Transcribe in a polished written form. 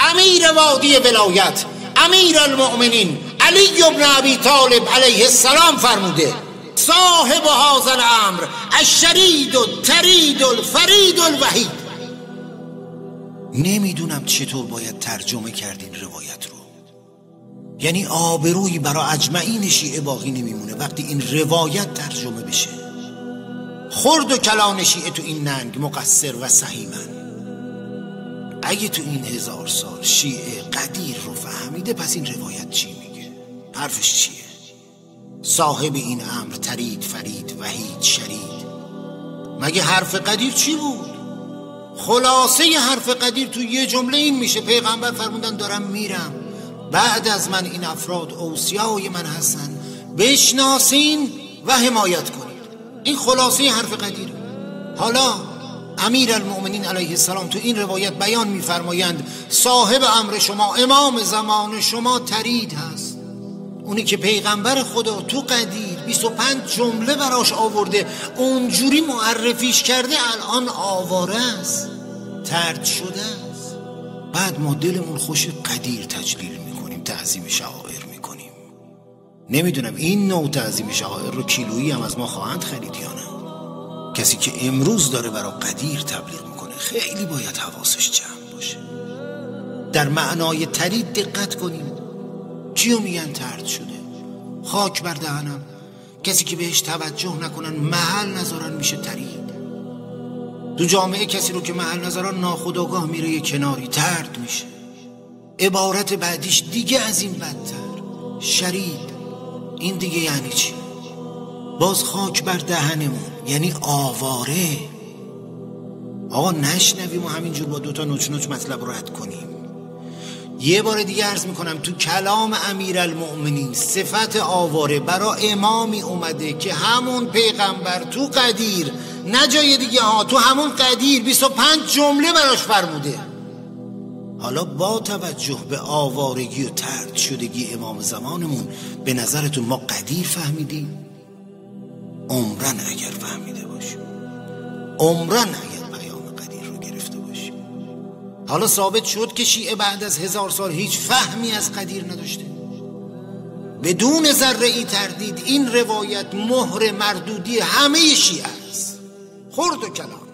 امیر وادی ولایت امیر المؤمنین علی بن ابی طالب علیه السلام فرموده صاحب هذا الامر الشرید الترید الفرید الوحید. نمیدونم چطور باید ترجمه کردین روایت رو. یعنی آبرویی برای اجمعین شیعه باقی نمیمونه وقتی این روایت ترجمه بشه. خرد و کلان شیعه تو این ننگ مقصر و سهیمن. اگه تو این 1000 سال شیعه قدیر رو فهمیده پس این روایت چی میگه؟ حرفش چیه؟ صاحب این امر ترید فرید وحید شرید. مگه حرف قدیر چی بود؟ خلاصه حرف قدیر تو یه جمله این میشه پیغمبر فرمودن دارم میرم، بعد از من این افراد اوصیای من هستن، بشناسین و حمایت کنید. این خلاصه حرف قدیر. حالا امیر المؤمنین علیه السلام تو این روایت بیان میفرمایند صاحب امر شما امام زمان شما ترید هست، اونی که پیغمبر خدا تو قدیر 25 جمله براش آورده اونجوری معرفیش کرده الان آواره است، ترد شده است. بعد ما دلمون خوش قدیر تجلیل میکنیم، تعظیم شعائر میکنیم. نمیدونم این نوع تعظیم شعائر رو کیلویی هم از ما خواهند خرید یا نه. کسی که امروز داره برای قدیر تبلیغ میکنه خیلی باید حواسش جمع باشه. در معنای ترید دقت کنیم. کیو میگن ترد شده؟ خاک بر دهنم. کسی که بهش توجه نکنن محل نذارن میشه ترید. تو جامعه کسی رو که محل نذارن ناخودآگاه میره یه کناری ترد میشه. عبارت بعدیش دیگه از این بدتر شرید. این دیگه یعنی چی؟ باز خاک بر دهنمون یعنی آواره. آقا نشنویم و همینجور با 2 تا نوچ نوچ مطلب رو رد کنیم. یه بار دیگه عرض میکنم تو کلام امیرالمؤمنین صفت آواره برای امامی اومده که همون پیغمبر تو قدیر، نه جای دیگه ها، تو همون قدیر 25 جمله براش فرموده. حالا با توجه به آوارگی و طرد شدگی امام زمانمون به نظرتون ما قدیر فهمیدیم؟ عمرن اگر فهمیده باشیم، عمرن اگر پیام قدیر رو گرفته باشیم. حالا ثابت شد که شیعه بعد از 1000 سال هیچ فهمی از قدیر نداشته. بدون ذره ای تردید این روایت مهر مردودی همه شیعه است. خرد و کلام.